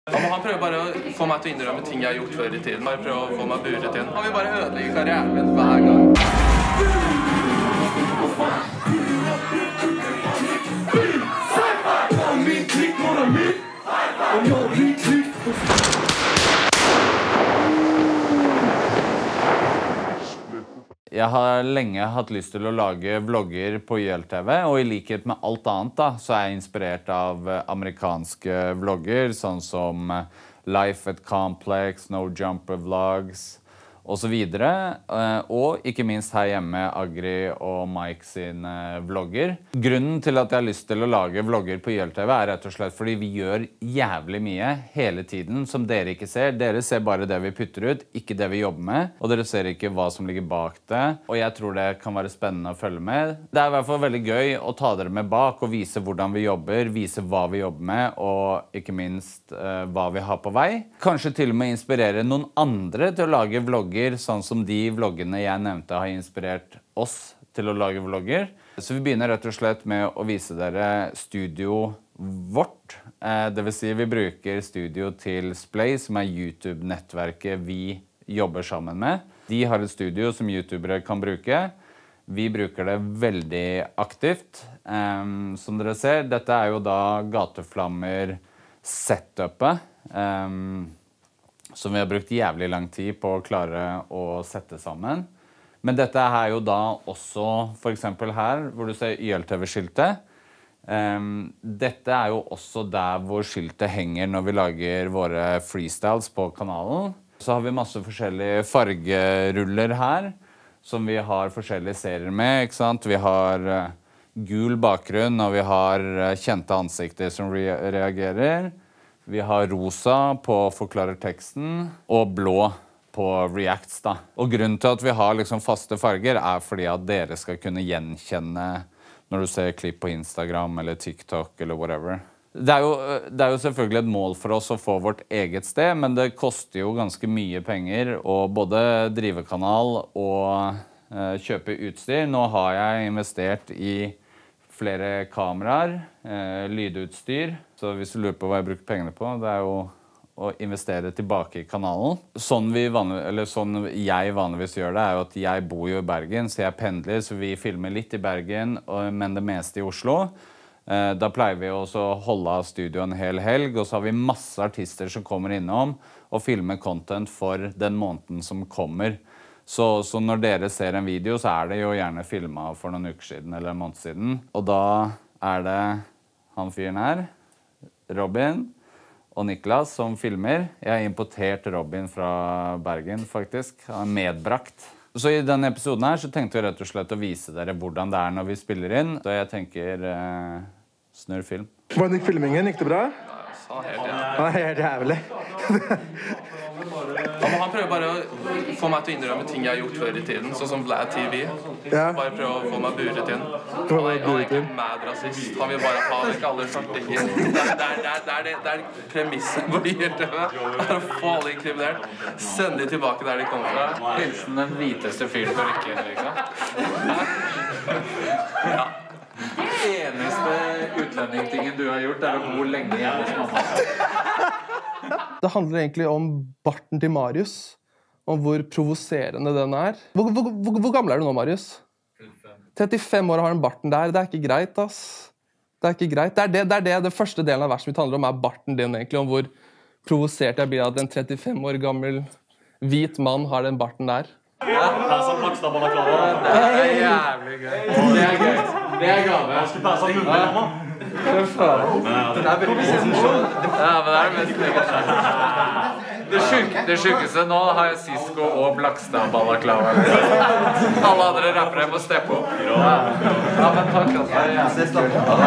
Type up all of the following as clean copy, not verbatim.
Han prøver bare å få meg til å innrømme ting jeg har gjort før I tiden. Bare prøver å få meg buret inn. Han vil bare ødelegge karrieren min hver gang. Jeg har lenge hatt lyst til å lage vlogger på YLTV, og I likhet med alt annet da, så er jeg inspirert av amerikanske vlogger, sånn som Life at Complex, No Jumper Vlogs, og så videre. Og ikke minst her hjemme Agri og Mike sine vlogger. Grunnen til at jeg har lyst til å lage vlogger på YLTV er rett og slett fordi vi gjør jævlig mye hele tiden som dere ikke ser. Dere ser bare det vi putter ut, ikke det vi jobber med. Og dere ser ikke hva som ligger bak det. Og jeg tror det kan være spennende å følge med. Det er I hvert fall veldig gøy å ta dere med bak og vise hvordan vi jobber, vise hva vi jobber med, og ikke minst hva vi har på vei. Kanskje til og med inspirere noen andre til å lage vlogger, sånn som de vloggene jeg nevnte har inspirert oss til å lage vlogger. Så vi begynner rett og slett med å vise dere studio vårt. Det vil si vi bruker studio til Splay, som YouTube-nettverket vi jobber sammen med. De har et studio som YouTubere kan bruke. Vi bruker det veldig aktivt. Som dere ser, dette jo da gateflammer setupet. Som vi har brukt jævlig lang tid på å klare å sette sammen. Men dette jo da også, for eksempel her, hvor du ser YLTV-skiltet. Dette jo også der hvor skiltet henger når vi lager våre freestyles på kanalen. Så har vi masse forskjellige fargeruller her, som vi har forskjellige serier med, ikke sant? Vi har gul bakgrunn, og vi har kjente ansikter som reagerer. Vi har rosa på forklarer teksten, og blå på reacts da. Og grunnen til at vi har liksom faste farger fordi at dere skal kunne gjenkjenne når du ser klipp på Instagram eller TikTok eller whatever. Det jo selvfølgelig et mål for oss å få vårt eget sted, men det koster jo ganske mye penger å både drive kanal og kjøpe utstyr. Nå har jeg investert I flere kameraer, lydutstyr. Så hvis du lurer på hva jeg bruker pengene på, det jo å investere tilbake I kanalen. Sånn jeg vanligvis gjør det jo at jeg bor jo I Bergen, så jeg pendler, så vi filmer litt I Bergen, men det meste I Oslo. Da pleier vi også å holde av studio en hel helg, og så har vi masse artister som kommer innom og filmer content for den måneden som kommer. Så når dere ser en video, så det jo gjerne filmet for noen uker siden eller en måned siden. Og da det han fyren her, Robin og Niklas som filmer. Jeg har importert Robin fra Bergen faktisk, han medbrakt. Så I denne episoden her så tenkte vi rett og slett å vise dere hvordan det når vi spiller inn. Så jeg tenker snurr film. Hvordan gikk filmingen? Gikk det bra? Ja, helt jævlig. Ja, helt jævlig. Han prøver bare å få meg til å innrømme ting jeg har gjort før I tiden, sånn som Vlad TV. Bare prøve å få meg buret inn. Han ikke mad rasist. Han vil bare ha ikke alle svartinger. Det premisset på YLTV. Å få alle inkriminert. Sende de tilbake der de kommer fra. Hilsen den hviteste fyren på Rykken, liksom. Ja. Eneste utlendingtingen du har gjort å bo lenge hjemme hos mamma. Det handler egentlig om barten til Marius, om hvor provoserende den Hvor gammel du nå, Marius? 35 år har den barten der. Det ikke greit, ass. Det ikke greit. Det første delen av verset mitt handler om barten din, egentlig, om hvor provosert jeg blir at en 35 år gammel hvit mann har den barten der. Ja, sånn Maxta Balaklava. Det jævlig gøy. Det gøy. Det gave. Jeg skulle passe munnen med mamma. Hva faen? Det veldig mye. Ja, men det mest legge. Det sjukeste nå har jeg Sisko og Blakstad Balaklava. Alle andre rappere må steppe opp. Ja, men takk altså.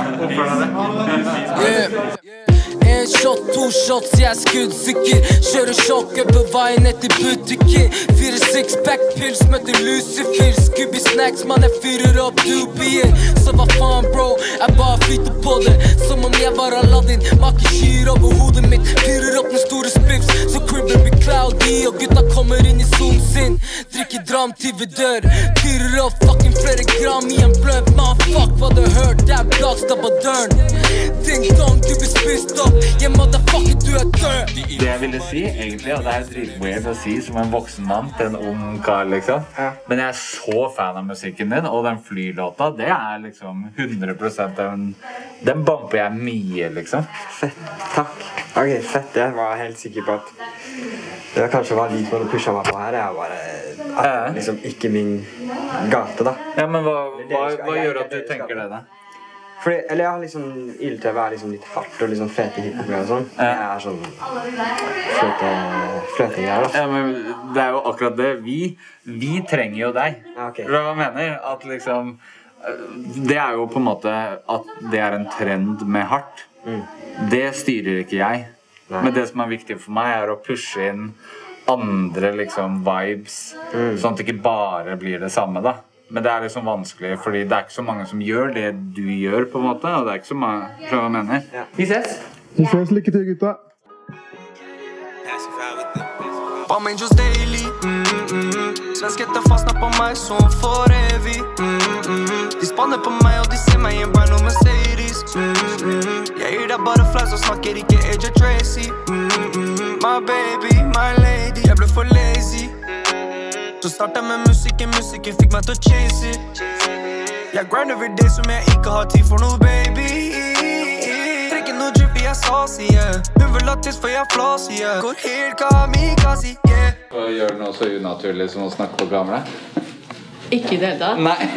En shot, 2 shots, jeg skuddsikker. Kjører sjokket på veien etter butikken. 4 six-pack pils, møter Lucifer. Scooby snacks, man, jeg fyrer opp dubien. Så hva faen, bro, jeg bare flyter på det. Som om jeg var Aladdin, maker kyr over hodet mitt. Fyrer opp den store spips, så cribber blir cloudy. Og gutta kommer inn I zonen sin. Drikker dram fram til vi dør. Fyrer opp fucking flere gram i en blunt. Man, fuck hva du hørt, det blåst opp på døren. Ding dong, du blir spist opp. Jeg motherfucker, du død. Det jeg ville si, egentlig, og det dritweird å si som en voksen mann til en ung kar, liksom. Men jeg så fan av musikken din, og den flylåta, det liksom 100% den bumper jeg mye, liksom. Fett, takk. Ok, fett, jeg var helt sikker på at det kanskje var litt for å pushe meg på her. Jeg bare, liksom ikke min gate, da. Ja, men hva gjør at du tenker det, da? Fordi, eller jeg har liksom, YLTV liksom litt hardt og liksom fete hiphop og sånn. Jeg sånn fløtegreier, da. Ja, men det jo akkurat det. Vi trenger jo deg. Okay. Hva jeg mener? At liksom, det jo på en måte at det en trend med hardt. Det styrer ikke jeg. Nei. Men det som viktig for meg å pushe inn andre liksom vibes, sånn at det ikke bare blir det samme, da. Men det liksom vanskelig, fordi det ikke så mange som gjør det du gjør, på en måte, og det ikke så mange, hva jeg mener. Ja. Vi ses! Vi ses, lykke til, gutta! Palm Angels Daily, Svenskheter fastner på meg som for evig. De spanner på meg, og de ser meg i en brand og Mercedes. Jeg gir deg bare flaus og snakker ikke AJ Tracy. My baby, my lady, jeg ble for lazy. Så startet med musikken fikk meg til å chase it. Jeg grind every day som jeg ikke har tid for noe, baby. Trekker noe drippy, jeg saucy, yeah. Hun vil ha tiss for jeg flossy, yeah. Går helt kamikaze, yeah. Hva gjør det noe så unaturlig som å snakke på kamera? Ikke i det hele tatt. Nei.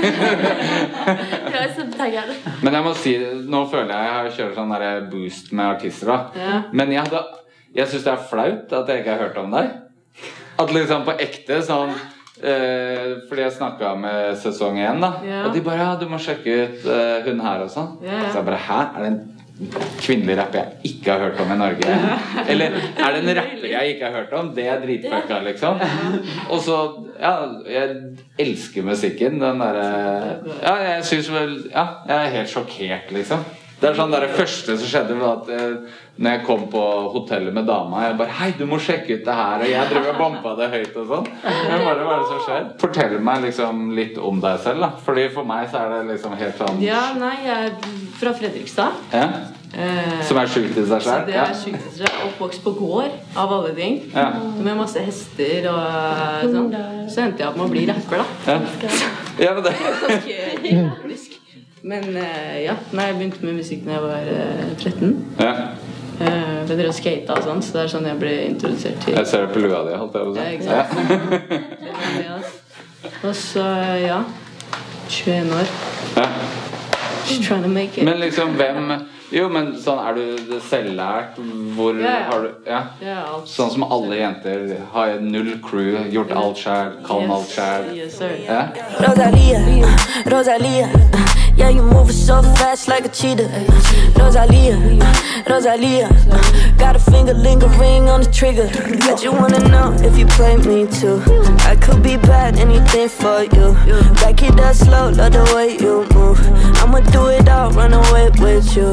Jeg Men jeg må si, nå føler jeg kjører sånn der boost med artister, da. Ja. Men jeg synes det flaut at jeg ikke har hørt om deg. At liksom på ekte sånn fordi jeg snakket med sesong 1 da. Ja. Og de bare, ja, du må sjekke ut hun her og sånn. Ja. Så jeg bare, hæ? Det en kvinnelig rapper jeg ikke har hørt om i Norge? Eller det en rapper jeg ikke har hørt om? Det dritfucka, liksom. Og så, ja, jeg elsker musikken. Den der, ja, jeg synes vel, ja, jeg helt sjokkert, liksom. Det sånn det første som skjedde var at når jeg kom på hotellet med dama, jeg bare, hei, du må sjekke ut det her, og jeg drev og bompa det høyt og sånn. Men hva det som skjer? Fortell meg liksom litt om deg selv, da. Fordi for meg så det liksom helt sånn... Ja, nei, jeg fra Fredrikstad. Ja. Som sjukt i seg selv. Så det sjukt i seg selv. Oppvokst på gård, av alle ting. Ja. Med masse hester og sånn. Så endte jeg opp med å bli rapper, da. Ja, ja men det... Ganske hektisk. Men ja, nei, jeg begynte med musikk når jeg var 13. Ja. Jeg drev og skatet og sånn, så det sånn jeg ble introdusert til. Jeg ser det på lua di, holdt jeg på å si. Ja, ikke sant? Og så, ja, 21 år. Ja. Just trying to make it. Men liksom, hvem... Jo, men sånn, du selvlært? Hvor har du... Ja, alt. Sånn som alle jenter har 0 crew, gjort alt selv, kan alt selv. Yes, sir. Ja? Rosalia, yeah, you moving so fast like a cheetah. Rosalia, got a finger lingering on the trigger. Bet you wanna know if you play me too. I could be bad, anything for you. Back it up slow, love the way you move. I'ma do it all, run away with you.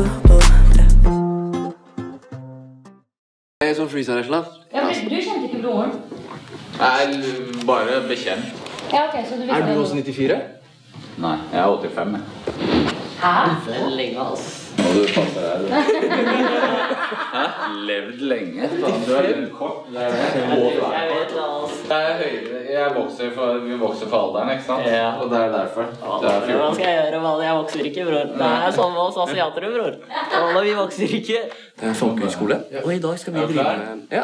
Jeg som freestyler-slav. Ja, men du kjente ikke broren? Nei, bare bekjent. Ja, ok, så du visste du også 94? Nei, jeg 85, jeg. Hæ? Lenge, ass. Må du passe deg, du. Hæ? Levd lenge. Du kort. Det jeg vet det, ass. Vi vokser for alderen, ikke sant? Ja. Og det derfor. Hva skal jeg gjøre, Val? Jeg vokser ikke, bror. Det sånn med oss asiatere, bror. Alle vi vokser ikke. Det en folkehøyskole, og i dag skal vi drive med... Ja.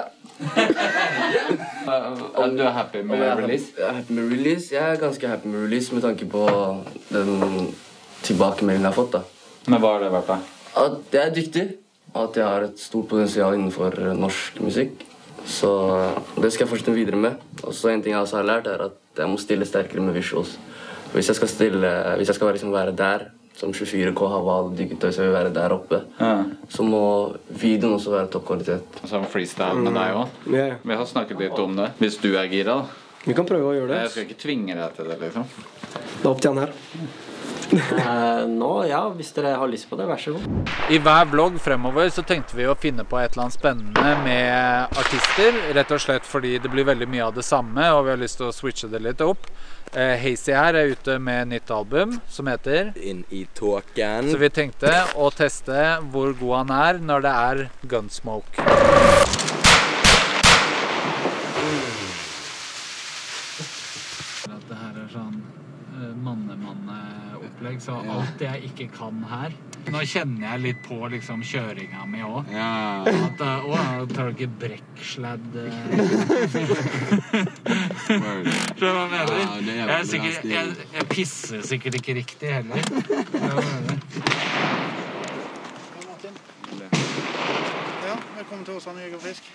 Du happy med release? Jeg happy med release. Jeg ganske happy med release med tanke på den tilbakemeldingen jeg har fått, da. Men hva har det vært, da? At jeg dyktig, at jeg har et stort potensial innenfor norsk musikk. Så det skal jeg fortsette videre med. Og så en ting jeg også har lært at jeg må stille sterkere med visuals. Hvis jeg skal være der, som 24K har valgt diggetøy, så jeg vil være der oppe, så må videoen også være toppkvalitet. Som freestyle med deg også. Vi har snakket litt om det. Hvis du gira, da. Vi kan prøve å gjøre det. Jeg skal ikke tvinge deg til det, liksom. Det opp til han her. Nå, ja, hvis dere har lyst på det, vær så god. I hver vlogg fremover så tenkte vi å finne på et eller annet spennende med artister, rett og slett fordi det blir veldig mye av det samme, og vi har lyst til å switche det litt opp. Hazy her ute med nytt album som heter Inn i tåken. Så vi tenkte å teste hvor god han er når det er Gunsmoke. Det her er sånn manne-manne-opplegg, så alt jeg ikke kan her. Nå kjenner jeg litt på liksom kjøringa mi også. Ja. At, jeg tar ikke brekksladd. Så hva mener du? Jeg pisser sikkert ikke riktig heller. Ja, velkommen til Åsane Jeger og Fisk.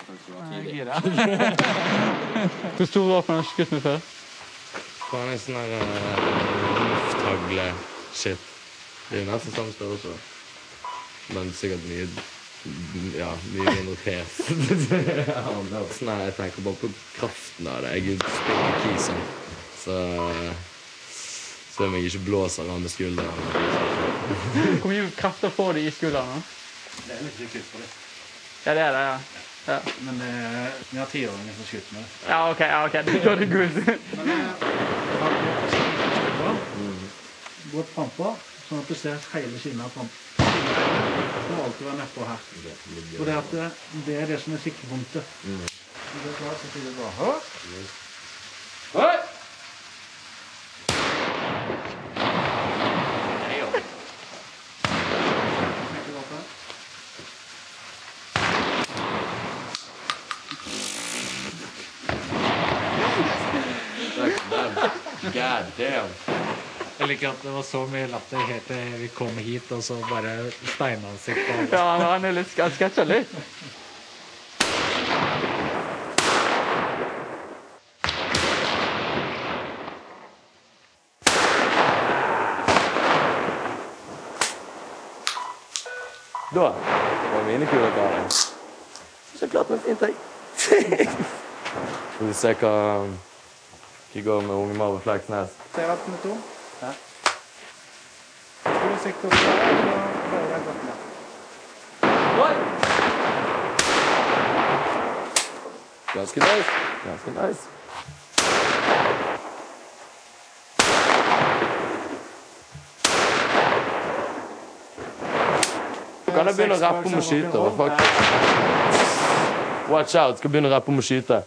Hvor stor våpen har du skutt med før? Faen, en sånn her lufthagle-shit. Det er jo nesten samme størrelse. Men sikkert mye mindre pes. Sånn her, jeg tenker bare på kraften av det. Jeg spiller kisen, så jeg meg ikke blåser av med skulderen. Hvor mye krafter får de i skulderen? Det er litt riktig på det. Ja, det er det, ja. Men vi har 10-åringer som skyter med det. Ja, ok, det går det good. Gå frampå, sånn at du ser hele skinnet frampå. Det må alltid være nedpå her. Og det er det som er sikkerpunktet. Det er klart, så sier det bare høy! Høy! God damn. Jeg liker at det var så mye latter helt til vi kom hit, og så bare steinansikt på alle. Ja, han er litt sketsja litt. Da var mine kuler klare. Så klart med fint, jeg. Skal vi se hva går med unge Marve Fleksnes. Ser alt med to. Ja. Skal vi sikte opp der, så prøver jeg godt med. Oi! Ganske nice. Ganske nice. Kan jeg begynne å rappe om å skyte? Watch out, skal begynne å rappe om å skyte.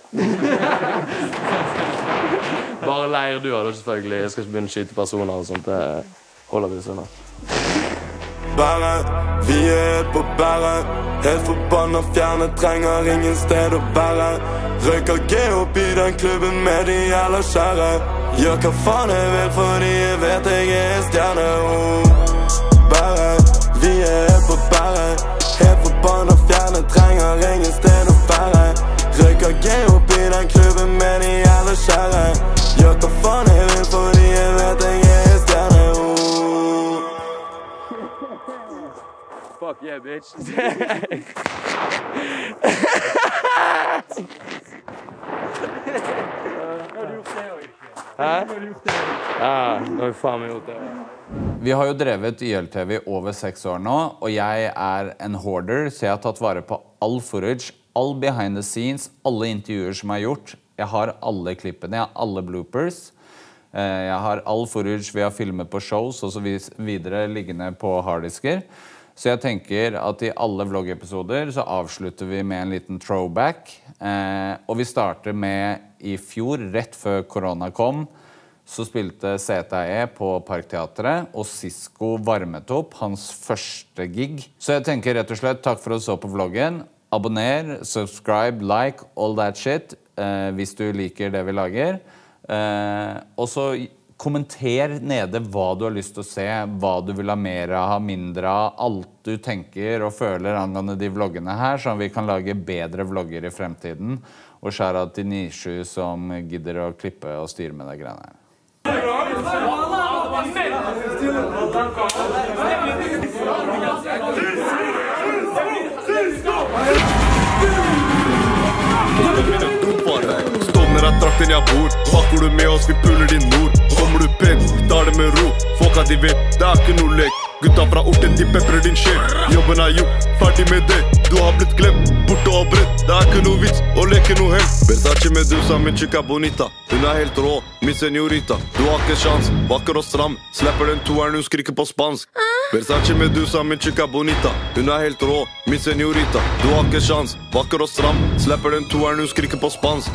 Bare leir du har det selvfølgelig. Jeg skal ikke begynne å skyte personer og sånt. Det holder vi sånn. Bære, vi helt på bære. Helt forbannet fjerne, trenger ingen sted å bære. Røyker G opp i den klubben med de jævla kjære. Gjør hva faen jeg vil fordi jeg vet jeg er stjerne. Bære, vi helt på bære. Helt forbannet fjerne, trenger ingen sted å bære. Røyker G opp i den klubben med de jævla kjære. Gjør hva faen jeg vil fordi jeg vet jeg er stjerne. Fuck yeah, bitch. Hæ? Ja, nå har vi faen meg gjort det. Vi har jo drevet YLTV i over 6 år nå, og jeg er en hoarder, så jeg har tatt vare på all footage, all behind the scenes, alle intervjuer som er gjort. Jeg har alle klippene, jeg har alle bloopers. Jeg har all footage vi har filmet på shows og så videre liggende på harddisker. Så jeg tenker at i alle vloggepisoder så avslutter vi med en liten throwback. Og vi starter med i fjor, rett før korona kom, så spilte CTE på Parkteatret, og Sisko varmet opp hans første gig. Så jeg tenker rett og slett takk for å så på vloggen. Abonner, subscribe, like, all that shit, hvis du liker det vi lager. Og så kommenter nede hva du har lyst til å se, hva du vil ha mer av, mindre av, alt du tenker og føler angående de vloggene her, så vi kan lage bedre vlogger i fremtiden. Og skjære til Nishu som gidder å klippe og styre med de greiene her. Står med deg trakten jag bor. Packar du med oss, vi puller din mor. Kommer du pent, vi tar det med ro. Folka de vet, det är inte nog lek. Gutta fra orten, de pepper din shit. Jobben är gjort, färdig med det. Du har blivit glömt, borta och brett. Det är inte nog vits, och leker nog hem. Versace Medusa, min chica bonita. Hon är helt rå, min señorita. Du har inte chans, vacker och stram. Släpper den toaren, nu skriker på spansk. Versace Medusa, min chica bonita. Hon är helt rå, min señorita. Du har inte chans, vacker och stram. Släpper den toaren, nu skriker på spansk.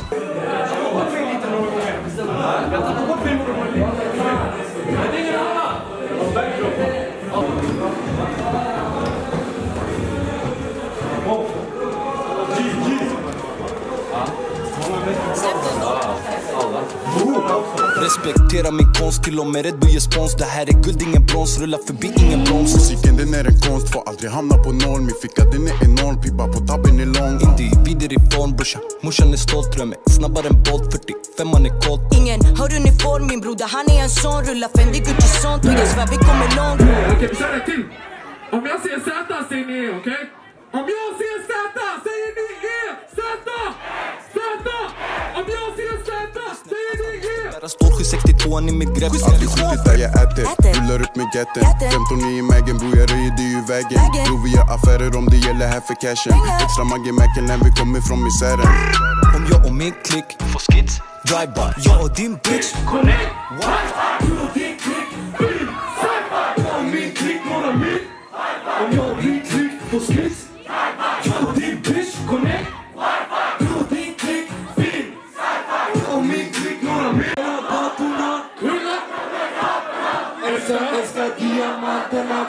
Respektera min konst, till och med Red Bull ger spons. Det här är guld, ingen brons, rulla förbi, ingen broms. Musiken den är en konst, får aldrig hamna på noll. Min ficka den är enorm, pipa på tabben är lång. Inte i vidare i form, brorsa, morsan är stolt. Drömmer snabbare än Bolt, 45 man är kolt. Ingen har uniform, min broder, han är en sån. Rulla Fendi, Gucci sånt, och jag svär vi kommer långt. Okej, vi kör det till. Om jag säger Z, säger ni okej? Om jag säger Z, säger ni Z! Z! Om jag säger Z, säger ni Där står 762 i mitt grepp. Alltid skitigt där jag äter, rullar upp med getten. 15 i magen, bror jag röjer det ju vägen. Bror vi gör affärer om det gäller här för cashen. Extra Maggie-Macken när vi kommer från misären. Om jag och min klick får skits, drive-by, jag och din bitch connect, du och din klick, bil, sci-fi. Om min klick, några mil. Om jag och min klick får skits, jag och din bitch connect, du och din klick, bil, sci-fi. Om min klick, några mil. Älskar diamanter,